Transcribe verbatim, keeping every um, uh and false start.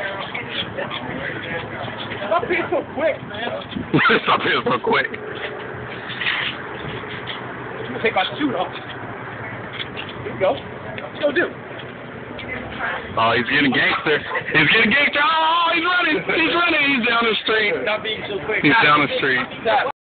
Stop being so quick, man. Stop being so quick. I'm gonna take my suit off. Here we go. Let's go do. Oh, he's getting gangster. He's getting gangster. Oh, he's running. He's running. He's down the street. Stop being so quick. He's down the street. Stop.